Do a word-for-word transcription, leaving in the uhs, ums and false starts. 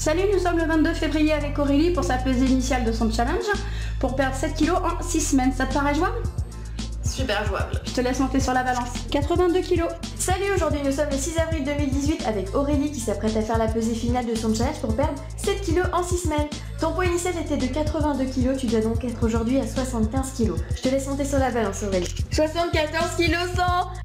Salut, nous sommes le vingt-deux février avec Aurélie pour sa pesée initiale de son challenge pour perdre sept kilos en six semaines. Ça te paraît jouable? Super jouable. Je te laisse monter sur la balance. quatre-vingt-deux kilos. Salut, aujourd'hui nous sommes le six avril deux mille dix-huit avec Aurélie qui s'apprête à faire la pesée finale de son challenge pour perdre sept kilos en six semaines. Ton poids initial était de quatre-vingt-deux kilos, tu dois donc être aujourd'hui à soixante-quinze kilos. Je te laisse monter sur la balance Aurélie. soixante-quatorze kilos cent.